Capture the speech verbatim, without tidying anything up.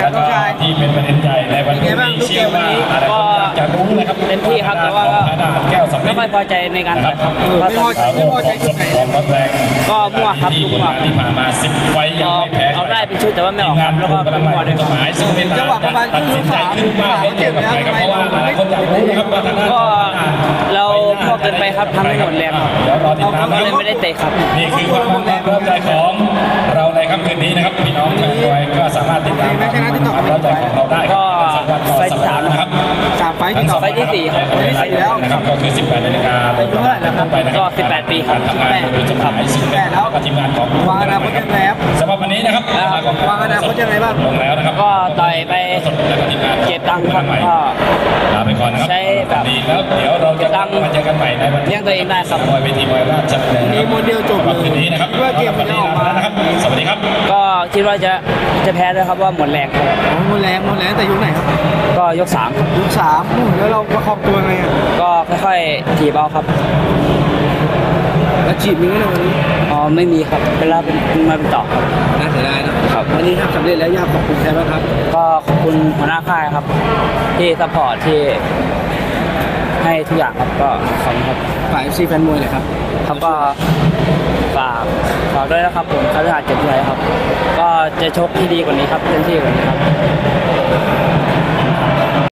แล้วก็ที่เป็นประเด็นใหญ่ในวันนี้เชื่อว่าอะไรก็จะรู้นะครับเต็มที่ครับแต่ว่าก็ไม่ค่อยพอใจในการต่อยครับไม่พอใจไม่พอใจจุดไหนก็มั่วครับมั่วที่ผ่านมาสิบไฟยังไม่แพ้เอาได้เป็นชุดแต่ว่าไม่ออกครับแล้วก็มั่วด้วยครับจังหวะประมาณครึ่งชั่วโมงขึ้นมาเจ็บแล้วทำไมเราไม่คนอยากรู้นะครับว่าทางด้านก็เรามั่วเกินไปครับทำให้หมดแรงครับเราเลยไม่ได้เตะครับนี่คือความมั่นใจพร้อมใจของเราในค่ำคืนนี้นะครับพี่น้องแฟนมวยก็สามารถติดตามความพร้อมใจของเราได้ก็ไฟที่สามนะครับสามไฟที่ต่อไฟที่สี่ครับไฟที่สี่แล้วนะครับก็คือสิบแปดนาฬิกาเป็นเท่าไหร่นะครับก็สิบแปดปีครับทำงานโดยจะผ่านสิบแปดแล้วทีมงานของวางอนาคตยังไงครับสำหรับวันนี้นะครับวางอนาคตยังไงบ้างลงแล้วนะครับก็ต่อยไปเก็บตังค์ครับก็ลาไปก่อนนะครับใช้แบบดีแล้วเดี๋ยวเราจะมาเจอกันใหม่ในวันเลี้ยงตัวเองได้ครับมวยเวทีมวยราชดำเนินมีโมเดลจบเลยคืนนี้นะครับว่าเกมมันจะออกมานะครับสวัสดีครับก็คิดว่าจะจะแพ้ด้วยครับว่าหมดแรงครับหมดแรงหมดแรงแต่ยุคไหนครับก็ยกสามยุคสามแล้วเราประคองตัวไงอ่ะก็ค่อยๆถีบเอาครับแล้วจีบมีไหมวันนี้อ๋อไม่มีครับเวลาเป็นมาเป็นต่อครับน่าเสียดายนะครับวันนี้ทำสำเร็จแล้วอยากขอบคุณใครบ้างครับก็ขอบคุณหัวหน้าค่ายครับที่ซัพพอร์ตที่ให้ทุกอย่างครับก็ขอบคุณครับฝ่าย เอฟ ซี แฟนมวยเลยครับครับก็ฝากฝากด้วยนะครับผมคาริอาเจ็บใจครับก็จะชกที่ดีกว่านี้ครับเต็มที่กว่านี้ครับ